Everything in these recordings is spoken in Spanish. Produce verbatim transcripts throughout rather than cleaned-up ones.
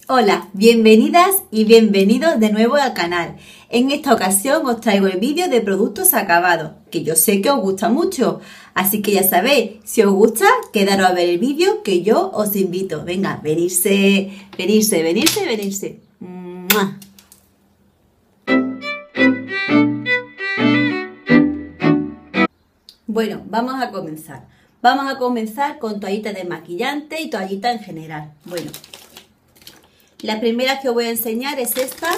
Hola, bienvenidas y bienvenidos de nuevo al canal. En esta ocasión os traigo el vídeo de productos acabados, que yo sé que os gusta mucho. Así que ya sabéis, si os gusta, quedaros a ver el vídeo que yo os invito. Venga, venirse, venirse, venirse, venirse. ¡Mua! Bueno, vamos a comenzar. Vamos a comenzar con toallitas de maquillante y toallitas en general. Bueno, la primera que os voy a enseñar es esta,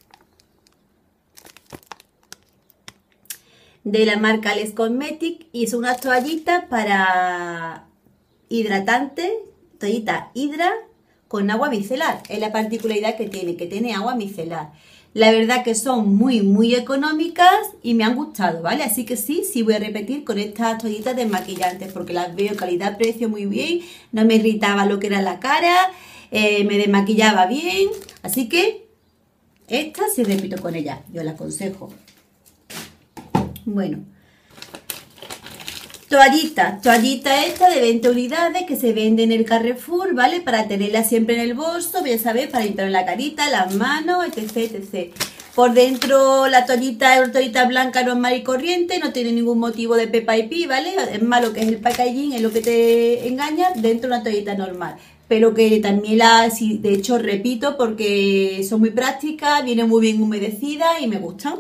de la marca Les Cosmetics, y son unas toallitas para hidratante, toallita hidra con agua micelar. Es la particularidad que tiene, que tiene agua micelar. La verdad que son muy muy económicas y me han gustado, ¿vale? Así que sí, sí voy a repetir con estas toallitas desmaquillantes porque las veo calidad-precio muy bien, no me irritaba lo que era la cara, eh, me desmaquillaba bien, así que esta sí repito con ella, yo la aconsejo. Bueno, toallita, toallita esta de veinte unidades que se vende en el Carrefour, ¿vale? Para tenerla siempre en el bolso, ya sabéis, para limpiar la carita, las manos, etc, etcétera. Por dentro la toallita es una toallita blanca normal y corriente, no tiene ningún motivo de pepa y pi, ¿vale? Es más lo que es el packaging, es lo que te engaña, dentro una toallita normal. Pero que también la, sí, de hecho repito porque son muy prácticas, vienen muy bien humedecidas y me gustan.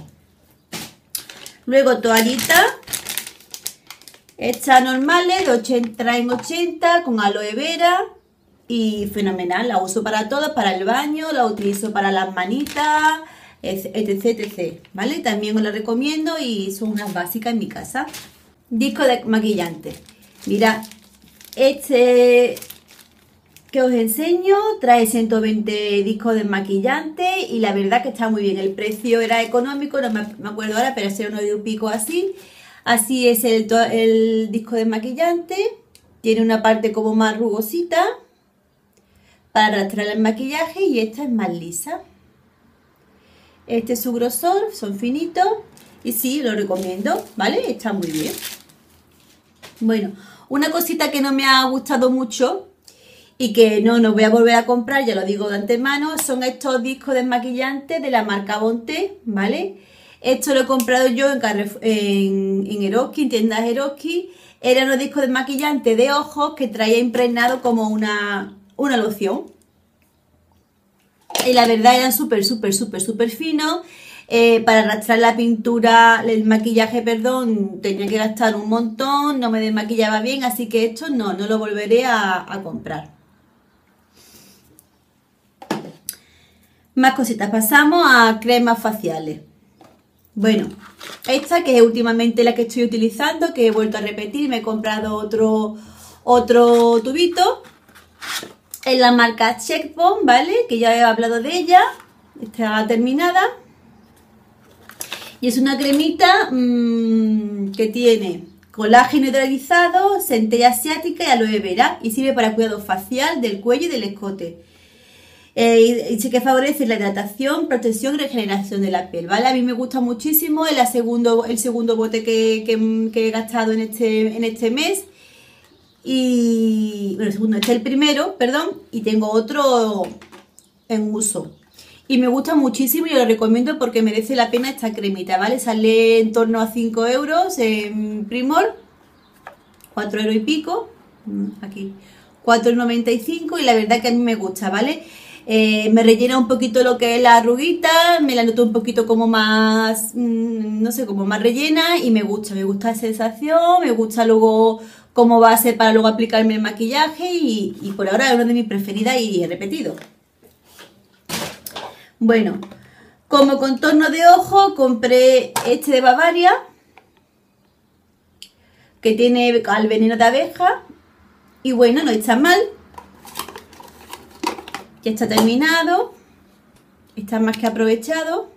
Luego toallita. Estas normales de ochenta en ochenta con aloe vera y fenomenal, la uso para todo, para el baño, la utilizo para las manitas, etc, etcétera, ¿vale? También os la recomiendo y son unas básicas en mi casa. Disco de maquillante. Mira, este que os enseño trae ciento veinte discos de maquillante y la verdad que está muy bien. El precio era económico, no me, me acuerdo ahora, pero era uno de un pico así. Así es el, el disco de maquillante, tiene una parte como más rugosita para arrastrar el maquillaje y esta es más lisa. Este es su grosor, son finitos y sí, lo recomiendo, ¿vale? Está muy bien. Bueno, una cosita que no me ha gustado mucho y que no, no voy a volver a comprar, ya lo digo de antemano, son estos discos de maquillante de la marca Bonté, ¿vale? Esto lo he comprado yo en, en, en Eroski, en tiendas Eroski. Eran unos discos de maquillante de ojos que traía impregnado como una, una loción. Y la verdad eran súper, súper, súper, súper finos. Eh, para arrastrar la pintura, el maquillaje, perdón, tenía que gastar un montón, no me desmaquillaba bien, así que esto no, no lo volveré a, a comprar. Más cositas, pasamos a cremas faciales. Bueno, esta que es últimamente la que estoy utilizando, que he vuelto a repetir, me he comprado otro, otro tubito. Es la marca Checkbone, ¿vale? Que ya he hablado de ella, está terminada. Y es una cremita mmm, que tiene colágeno hidrolizado, centella asiática y aloe vera. Y sirve para cuidado facial del cuello y del escote. Eh, y sí que favorece la hidratación, protección y regeneración de la piel, ¿vale? A mí me gusta muchísimo, es la segundo, el segundo bote que, que, que he gastado en este, en este mes. Y, bueno, el segundo, este es el primero, perdón, y tengo otro en uso. Y me gusta muchísimo y lo recomiendo porque merece la pena esta cremita, ¿vale? Sale en torno a cinco euros en Primor, cuatro euros y pico, aquí, cuatro noventa y cinco y la verdad que a mí me gusta, ¿vale? Eh, me rellena un poquito lo que es la arruguita, me la noto un poquito como más, mmm, no sé, como más rellena y me gusta, me gusta la sensación, me gusta luego cómo va a ser para luego aplicarme el maquillaje y, y por ahora es una de mis preferidas y he repetido. Bueno, como contorno de ojo compré este de Bavaria, que tiene al veneno de abeja y bueno, no está mal. Ya está terminado, está más que aprovechado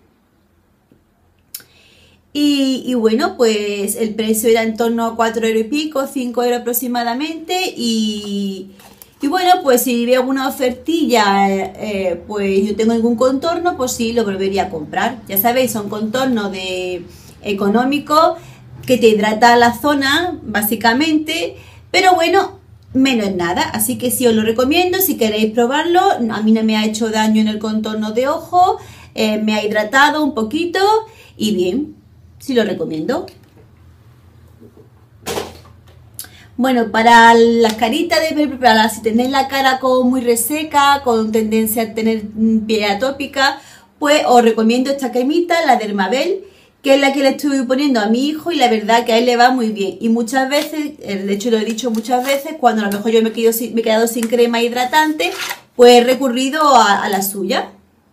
y, y bueno, pues el precio era en torno a cuatro euros y pico, cinco euros aproximadamente y, y bueno, pues si veo alguna ofertilla, eh, eh, pues yo tengo algún contorno, pues sí, lo volvería a comprar. Ya sabéis, son contornos de económicos que te hidrata la zona básicamente, pero bueno, menos nada, así que sí os lo recomiendo si queréis probarlo. A mí no me ha hecho daño en el contorno de ojo, eh, me ha hidratado un poquito y bien, sí lo recomiendo. Bueno, para las caritas, de, para si tenéis la cara como muy reseca, con tendencia a tener piel atópica, pues os recomiendo esta cremita, la Dermabel, que es la que le estoy poniendo a mi hijo y la verdad que a él le va muy bien. Y muchas veces, de hecho lo he dicho muchas veces, cuando a lo mejor yo me he quedado sin, me he quedado sin crema hidratante, pues he recurrido a, a la suya.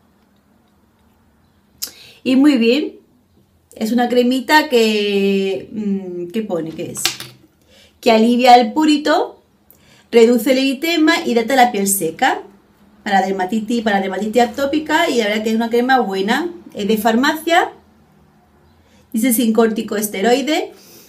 Y muy bien, es una cremita que, ¿qué pone? ¿Qué es? Que alivia el purito, reduce el eritema y hidrata la piel seca para dermatitis, para dermatitis atópica, y la verdad que es una crema buena, es de farmacia. Dice sin corticosteroides.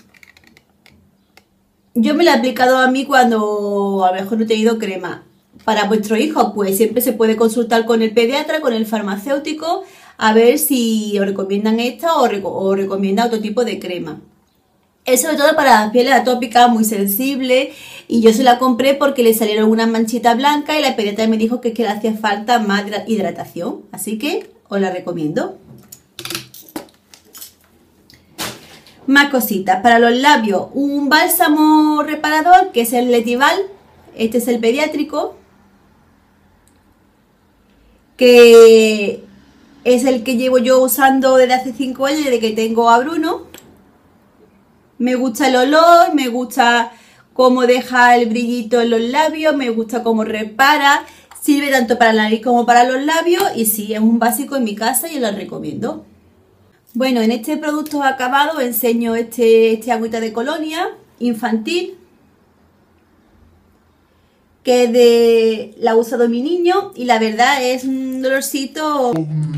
Yo me la he aplicado a mí cuando a lo mejor no he tenido crema. Para vuestro hijo, pues siempre se puede consultar con el pediatra, con el farmacéutico, a ver si os recomiendan esta o, reco o recomiendan otro tipo de crema. Es sobre todo para las pieles atópicas muy sensibles, y yo se la compré porque le salieron unas manchitas blancas y la pediatra me dijo que, que le hacía falta más hidratación. Así que os la recomiendo. Más cositas. Para los labios, un bálsamo reparador que es el Letival. Este es el pediátrico, que es el que llevo yo usando desde hace cinco años, desde que tengo a Bruno. Me gusta el olor, me gusta cómo deja el brillito en los labios, me gusta cómo repara. Sirve tanto para la nariz como para los labios y sí, es un básico en mi casa y lo recomiendo. Bueno, en este producto acabado os enseño este, este agüita de colonia infantil, que de, la ha usado mi niño y la verdad es un dolorcito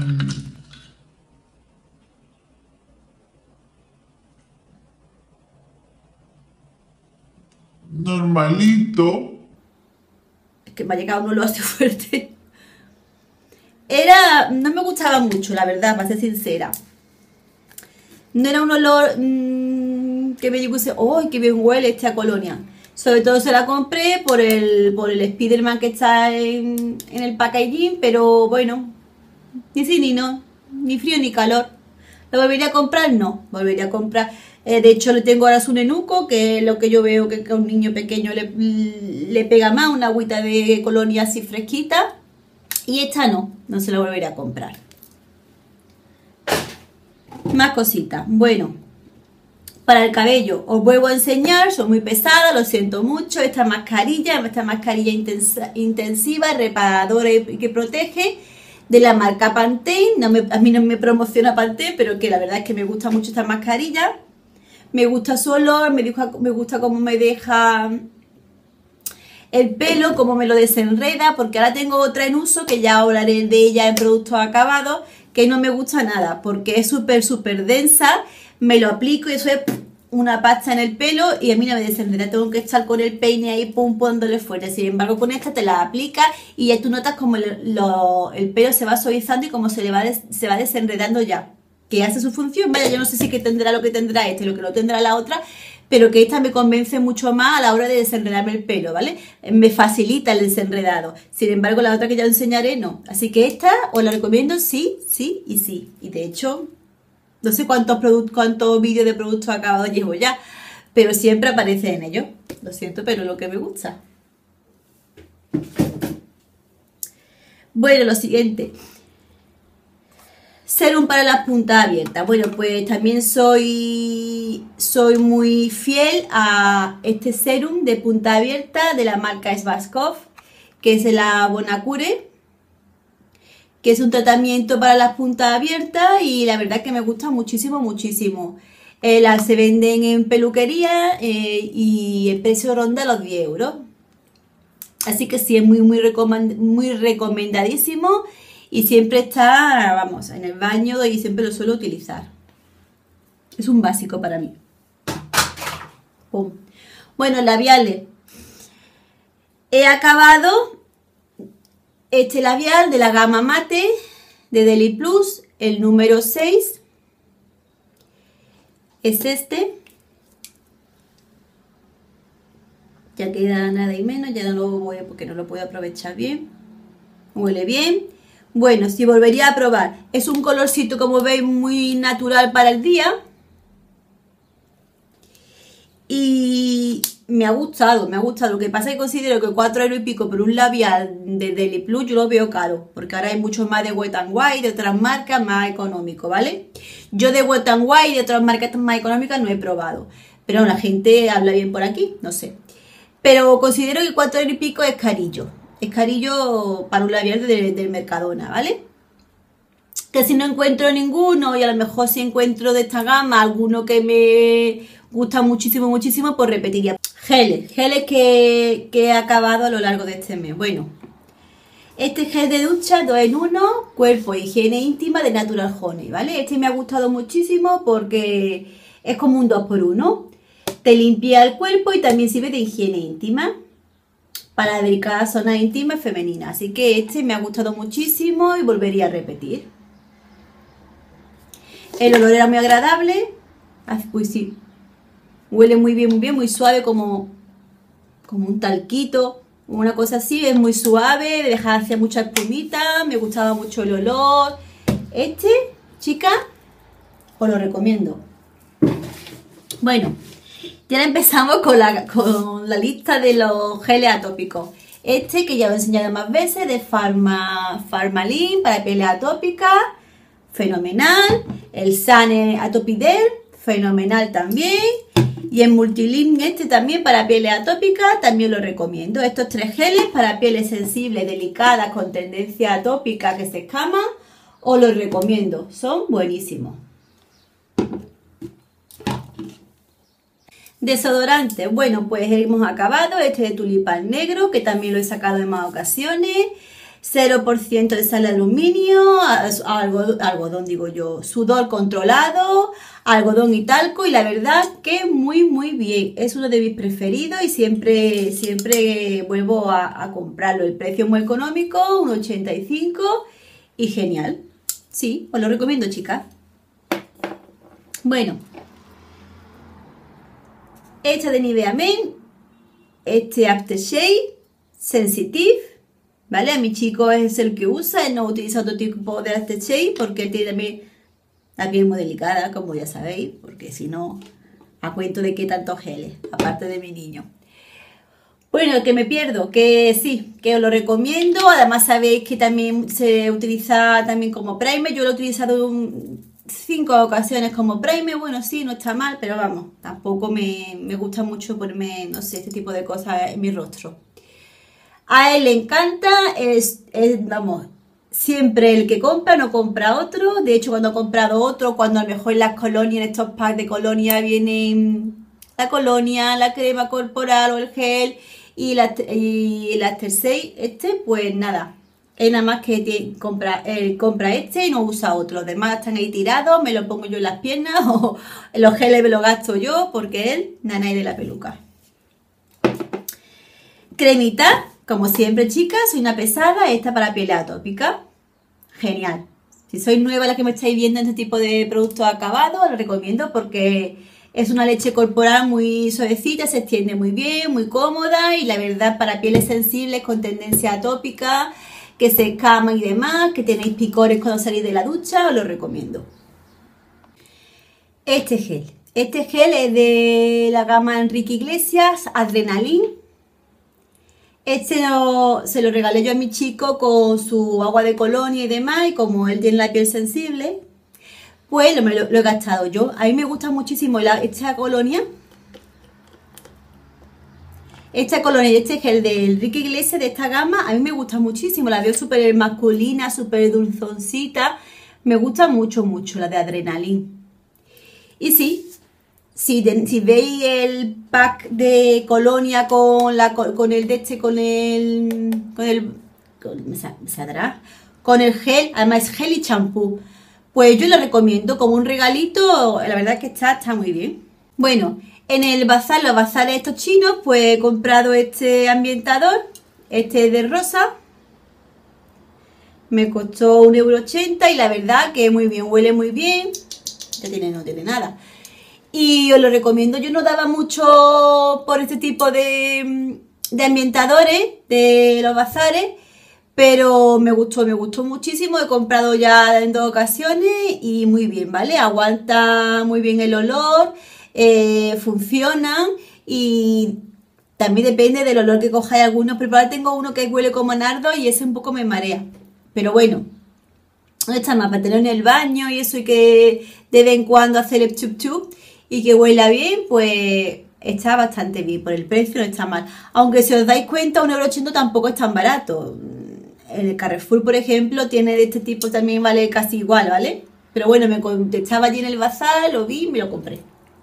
normalito. Es que me ha llegado un olor así fuerte. Era, no me gustaba mucho, la verdad, para ser sincera. No era un olor mmm, que me llegase, ¡ay, qué bien huele esta colonia! Sobre todo se la compré por el, por el Spiderman que está en, en el packaging, pero bueno, ni sí ni no, ni frío ni calor. ¿Lo volvería a comprar? No, volvería a comprar. Eh, de hecho, le tengo ahora su nenuco, que es lo que yo veo que, que a un niño pequeño le, le pega más, una agüita de colonia así fresquita. Y esta no, no se la volvería a comprar. Más cositas. Bueno, para el cabello os vuelvo a enseñar, son muy pesadas, lo siento mucho. Esta mascarilla, esta mascarilla intensa, intensiva, reparadora y que protege, de la marca Pantene. No me, a mí no me promociona Pantene, pero que la verdad es que me gusta mucho esta mascarilla. Me gusta su olor, me, deja, me gusta cómo me deja el pelo, cómo me lo desenreda, porque ahora tengo otra en uso, que ya hablaré de ella en productos acabados, que no me gusta nada, porque es súper, súper densa. Me lo aplico y eso es una pasta en el pelo y a mí no me desenreda. Tengo que estar con el peine ahí, pum, pum, dándole fuerte. Sin embargo, con esta te la aplicas y ya tú notas como el, lo, el pelo se va suavizando y como se, le va des, se va desenredando ya. Que hace su función. Vaya, yo no sé si que tendrá lo que tendrá este, lo que no tendrá la otra, pero que esta me convence mucho más a la hora de desenredarme el pelo, ¿vale? Me facilita el desenredado. Sin embargo, la otra que ya enseñaré, no. Así que esta os la recomiendo sí, sí y sí. Y de hecho, no sé cuántos, cuántos vídeos de productos acabados llevo ya, pero siempre aparece en ellos. Lo siento, pero es lo que me gusta. Bueno, lo siguiente. Serum para las puntas abiertas. Bueno, pues también soy, soy muy fiel a este serum de punta abierta de la marca Svazkov, que es de la Bonacure, que es un tratamiento para las puntas abiertas y la verdad que me gusta muchísimo, muchísimo. Eh, las se venden en peluquería eh, y el precio ronda los diez euros. Así que sí, es muy, muy, recomend muy recomendadísimo. Y siempre está, vamos, en el baño y siempre lo suelo utilizar. Es un básico para mí. Pum. Bueno, labiales. He acabado este labial de la gama mate de Deli Plus, el número seis. Es este. Ya queda nada y menos, ya no lo voy a, porque no lo puedo aprovechar bien. Huele bien. Bueno, si volvería a probar. Es un colorcito, como veis, muy natural para el día. Y me ha gustado, me ha gustado. Lo que pasa es que considero que cuatro euros y pico por un labial de Deli Plus yo lo veo caro. Porque ahora hay mucho más de Wet n Wild, de otras marcas más económico, ¿vale? Yo de Wet n Wild y de otras marcas más económicas no he probado. Pero la gente habla bien por aquí, no sé. Pero considero que cuatro euros y pico es carillo. Es carillo para un labial de, del Mercadona, ¿vale? Que si no encuentro ninguno y a lo mejor si encuentro de esta gama alguno que me gusta muchísimo, muchísimo, pues repetiría. Geles, geles que, que he acabado a lo largo de este mes. Bueno, este gel de ducha dos en uno, cuerpo, higiene íntima de Natural Honey, ¿vale? Este me ha gustado muchísimo porque es como un dos por uno. Te limpia el cuerpo y también sirve de higiene íntima para delicadas zonas íntimas femeninas. Así que este me ha gustado muchísimo y volvería a repetir. El olor era muy agradable. Uy, sí. Huele muy bien, muy bien, muy suave, como, como un talquito, una cosa así. Es muy suave, deja hacia mucha espumita. Me gustaba mucho el olor. Este, chicas, os lo recomiendo. Bueno, ya empezamos con la, con la lista de los geles atópicos. Este, que ya lo he enseñado más veces, de Pharma, Pharmalin para piel atópica, fenomenal. El Sane Atopiderm, fenomenal también. Y el Multilin este también para piel atópica, también lo recomiendo. Estos tres geles para pieles sensibles, delicadas, con tendencia atópica que se escaman, os los recomiendo. Son buenísimos. Desodorante, bueno, pues hemos acabado este de tulipán negro, que también lo he sacado en más ocasiones. cero por ciento de sal de aluminio, algodón, algodón digo yo, sudor controlado, algodón y talco, y la verdad que muy muy bien. Es uno de mis preferidos y siempre, siempre vuelvo a, a comprarlo. El precio es muy económico, uno ochenta y cinco y genial. Sí, os lo recomiendo, chicas. Bueno. Esta de Nivea Men, este Aftershave Sensitive, ¿vale? A mi chico es el que usa, él no utiliza otro tipo de Aftershave porque él tiene también la piel muy delicada, como ya sabéis, porque si no, a cuento de qué tantos geles, aparte de mi niño. Bueno, que me pierdo, que sí, que os lo recomiendo. Además sabéis que también se utiliza también como primer. Yo lo he utilizado un... cinco ocasiones como primer. Bueno, sí, no está mal, pero vamos, tampoco me, me gusta mucho ponerme, no sé, este tipo de cosas en mi rostro. A él le encanta, es, es, vamos, siempre el que compra no compra otro. De hecho, cuando ha comprado otro, cuando a lo mejor en las colonias, en estos packs de colonia vienen la colonia, la crema corporal o el gel y, la, y el After Shave, este, pues nada. Es nada más que te, compra, eh, compra este y no usa otro. Los demás están ahí tirados, me lo pongo yo en las piernas o los geles me los gasto yo porque él, nanay de la peluca. Cremita, como siempre, chicas, soy una pesada, esta para piel atópica. Genial. Si sois nueva la que me estáis viendo en este tipo de productos acabados, lo recomiendo porque es una leche corporal muy suavecita, se extiende muy bien, muy cómoda y la verdad para pieles sensibles con tendencia atópica, que se escaman y demás, que tenéis picores cuando salís de la ducha, os lo recomiendo. Este gel. Este gel es de la gama Enrique Iglesias, Adrenalin. Este lo, se lo regalé yo a mi chico con su agua de colonia y demás, y como él tiene la piel sensible, pues lo, lo, lo he gastado yo. A mí me gusta muchísimo la, esta colonia. Esta colonia y este gel de Enrique Iglesias de esta gama, a mí me gusta muchísimo. La veo súper masculina, súper dulzoncita. Me gusta mucho, mucho la de Adrenalin. Y sí, si, de, si veis el pack de colonia con, la, con el de este, con el... Con el con, me saldrá, con el gel, además es gel y champú. Pues yo lo recomiendo como un regalito, la verdad es que está, está muy bien. Bueno, en el bazar, los bazares estos chinos, pues he comprado este ambientador, este de rosa. Me costó un euro ochenta y la verdad que muy bien, huele muy bien. Ya tiene, no tiene nada. y os lo recomiendo. Yo no daba mucho por este tipo de, de ambientadores de los bazares, pero me gustó, me gustó muchísimo. He comprado ya en dos ocasiones y muy bien, ¿vale? Aguanta muy bien el olor, eh, funcionan y también depende del olor que cojáis algunos. Pero ahora tengo uno que huele como nardo y ese un poco me marea. Pero bueno, no está mal para tener en el baño y eso, y que de vez en cuando hacer el chup chup y que huela bien, pues está bastante bien. Por el precio no está mal. Aunque si os dais cuenta, un euro ochenta tampoco es tan barato. En el Carrefour, por ejemplo, tiene de este tipo también, vale casi igual, ¿vale? Pero bueno, me estaba allí en el bazar, lo vi y me lo compré.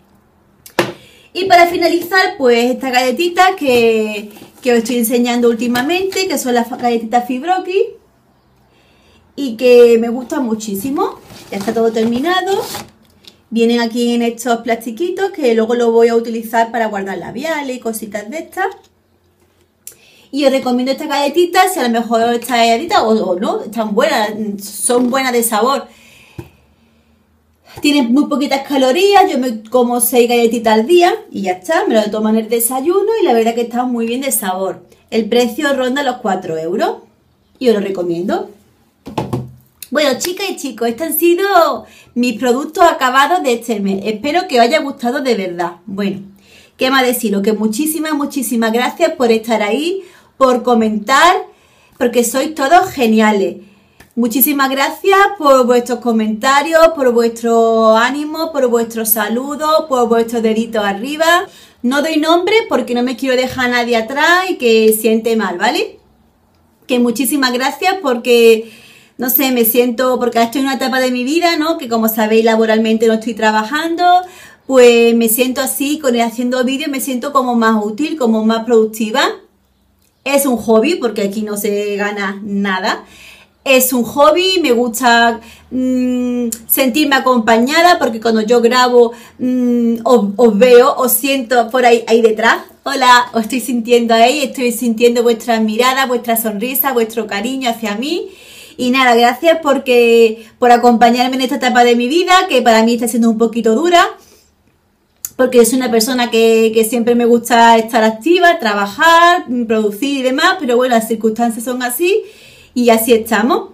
Y para finalizar, pues estas galletitas que, que os estoy enseñando últimamente, que son las galletitas Fibroki y que me gustan muchísimo. Ya está todo terminado. Vienen aquí en estos plastiquitos que luego los voy a utilizar para guardar labiales y cositas de estas. Y os recomiendo estas galletitas, si a lo mejor estas galletitas o, o no, están buenas, son buenas de sabor. Tienen muy poquitas calorías, yo me como seis galletitas al día y ya está, me lo tomo en el desayuno y la verdad que están muy bien de sabor. El precio ronda los cuatro euros y os lo recomiendo. Bueno, chicas y chicos, estos han sido mis productos acabados de este mes. Espero que os haya gustado de verdad. Bueno, ¿qué más deciros? Que muchísimas, muchísimas gracias por estar ahí, por comentar, porque sois todos geniales. Muchísimas gracias por vuestros comentarios, por vuestro ánimo, por vuestros saludos, por vuestros deditos arriba. No doy nombre porque no me quiero dejar a nadie atrás y que siente mal, ¿vale? Que muchísimas gracias porque, no sé, me siento, porque estoy en una etapa de mi vida, ¿no? Que como sabéis, laboralmente no estoy trabajando, pues me siento así, con haciendo vídeos me siento como más útil, como más productiva. Es un hobby porque aquí no se gana nada. Es un hobby, me gusta mmm, sentirme acompañada porque cuando yo grabo mmm, os, os veo, os siento por ahí, ahí detrás. Hola, os estoy sintiendo ahí, estoy sintiendo vuestras miradas, vuestra sonrisa, vuestro cariño hacia mí. Y nada, gracias porque, por acompañarme en esta etapa de mi vida, que para mí está siendo un poquito dura. Porque soy una persona que, que siempre me gusta estar activa, trabajar, producir y demás. Pero bueno, las circunstancias son así. Y así estamos,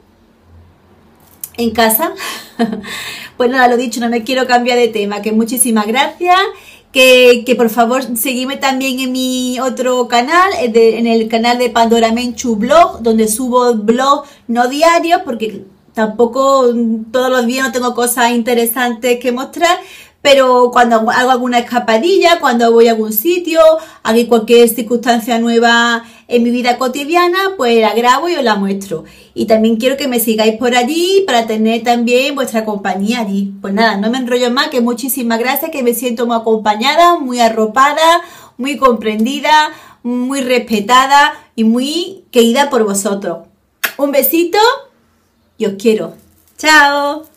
en casa. Pues nada, lo dicho, no me quiero cambiar de tema, que muchísimas gracias, que, que por favor seguidme también en mi otro canal, de, en el canal de Pandora Menchu Blog, donde subo blogs no diarios, porque tampoco todos los días no tengo cosas interesantes que mostrar, pero cuando hago alguna escapadilla, cuando voy a algún sitio, hago cualquier circunstancia nueva en mi vida cotidiana, pues la grabo y os la muestro. Y también quiero que me sigáis por allí para tener también vuestra compañía allí. Pues nada, no me enrollo más, que muchísimas gracias, que me siento muy acompañada, muy arropada, muy comprendida, muy respetada y muy querida por vosotros. Un besito y os quiero. ¡Chao!